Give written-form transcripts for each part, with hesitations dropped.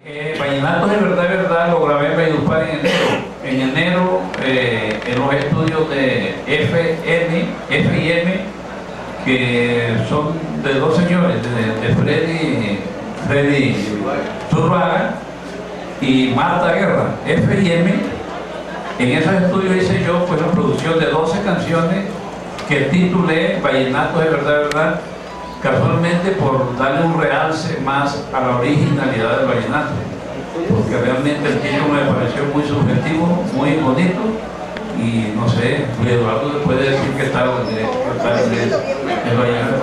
Vallenatos de verdad lo grabé en Valledupar en enero. En enero, en los estudios de F&M, que son de dos señores, de Freddy Zurbaga y Marta Guerra. F&M, en esos estudios hice yo pues la producción de 12 canciones que titulé Vallenatos de verdad, casualmente por darle un realce más a la originalidad del vallenato, porque realmente el título me pareció muy subjetivo, muy bonito, y no sé, Eduardo puede decir que tal el vallenato.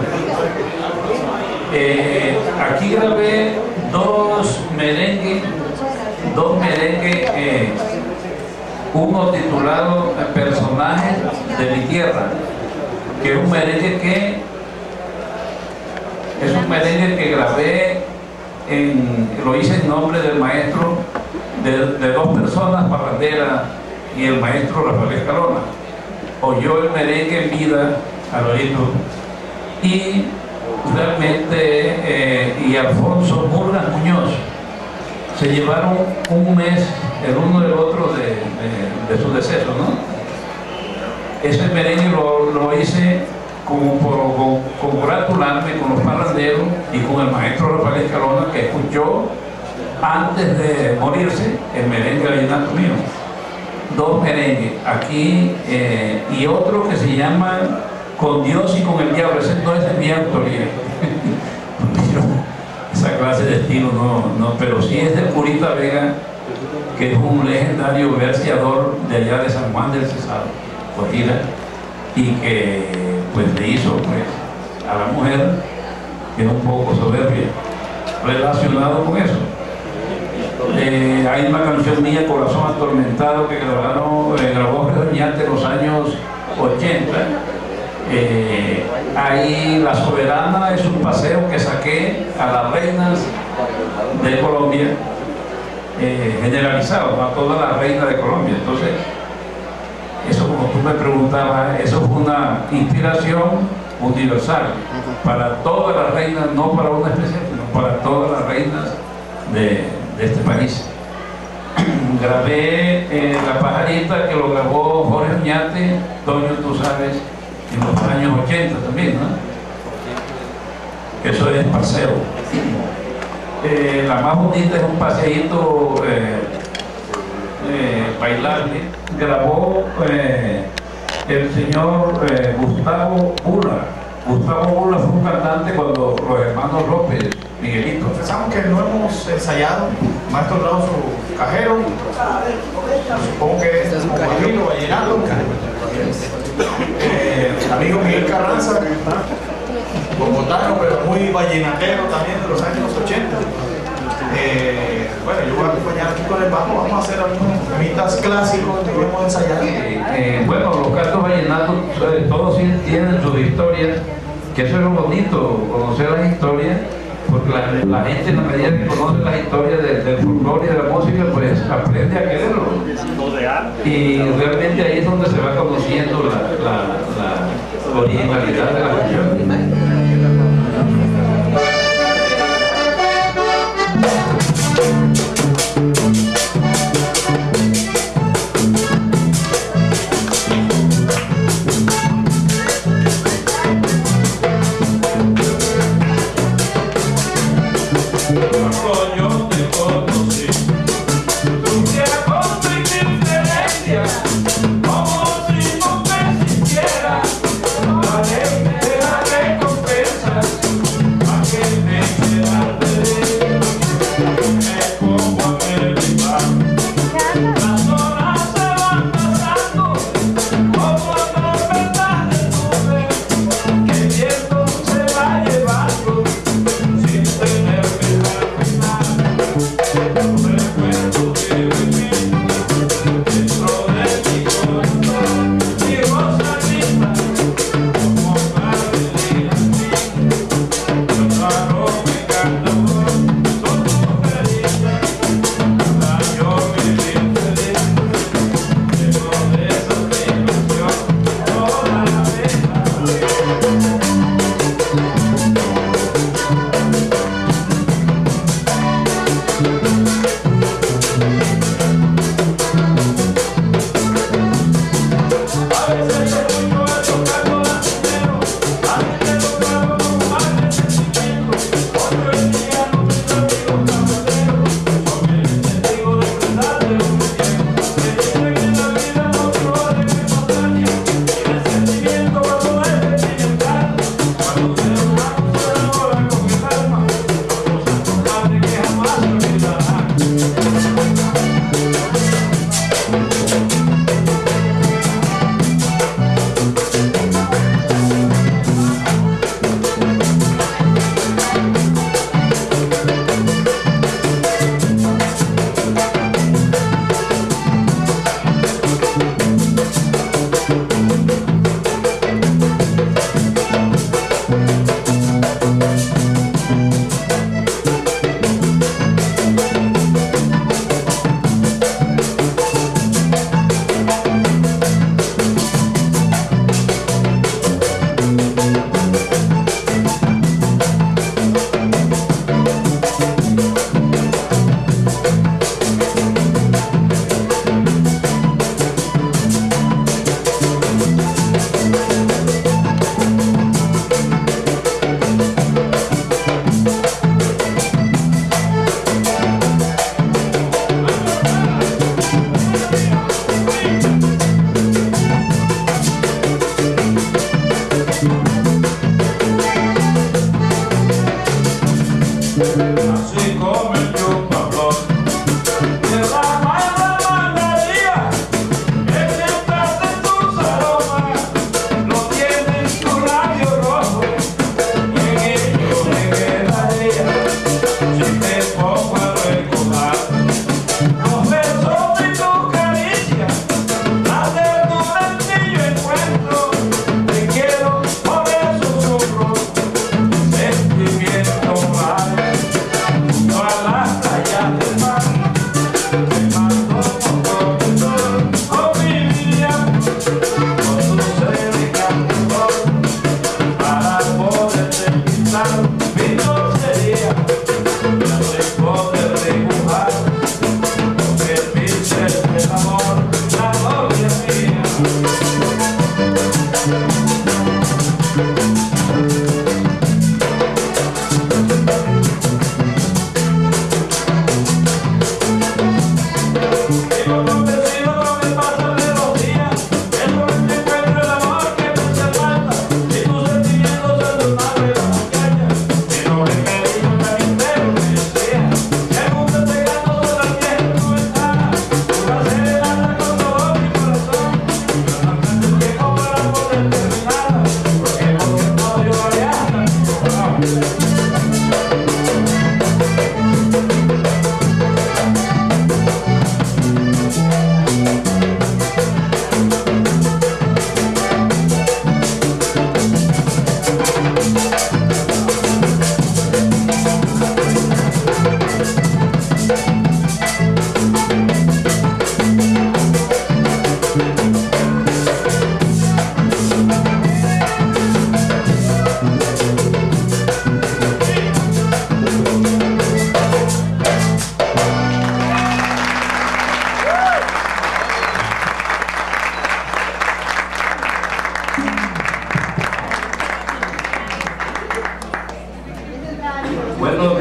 Aquí grabé dos merengues, uno titulado Personajes de mi tierra, que es un merengue que grabé, lo hice en nombre del maestro, de dos personas, Parrandera y el maestro Rafael Escalona. Oyó el merengue en vida al oírlo, y realmente, y Alfonso Murgas Muñoz, se llevaron un mes el uno del otro de su deceso, ¿no? Ese merengue lo hice como congratularme con los parranderos y con el maestro Rafael Escalona, que escuchó antes de morirse el merengue vallenato mío. Dos merengues aquí, y otro que se llama Con Dios y con el Diablo. Ese no es de mi autoría. Esa clase de estilo no, pero sí es de Purita Vega, que es un legendario verseador de allá de San Juan del Cesado, Cotila, y que pues le hizo pues a la mujer, que es un poco soberbia, relacionado con eso. Hay una canción mía, Corazón Atormentado, que grabó Jorge Oñate en los años 80. Ahí La Soberana es un paseo que saqué a las reinas de Colombia, generalizado, a todas las reinas de Colombia. Entonces, eso, como tú me preguntabas, eso fue una inspiración universal para todas las reinas, no para una especial, sino para todas las reinas de este país. Grabé La Pajarita, que lo grabó Jorge Oñate, Toño, tú sabes, en los años 80 también, ¿no? Eso es paseo. La más bonita es un paseíto bailable. Grabó el señor Gustavo Bula. Gustavo Bula fue un cantante cuando los hermanos López, Miguelito. Confesamos que no hemos ensayado, maestro Raúl su cajero, supongo que es un camino vallenato. El amigo Miguel Carranza, bogotano, pero muy vallenatero también, de los años 80. Bueno, yo voy a acompañar aquí con el bajo, vamos a hacer algunos temitas clásicos que hemos ensayado. Bueno, los cantos vallenatos, todos tienen sus historias, que eso es lo bonito, conocer las historias, porque la gente, en la medida que conoce las historias del folclore y de la música, pues aprende a quererlo. Y realmente ahí es donde se va conociendo la originalidad de la canción. Bueno,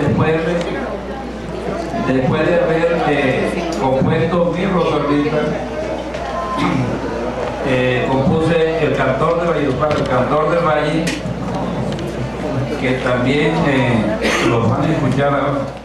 después de haber compuesto mi rosolita, compuse el Cantor de Valledupar, el Cantor del Valle, que también lo van a escuchar ahora.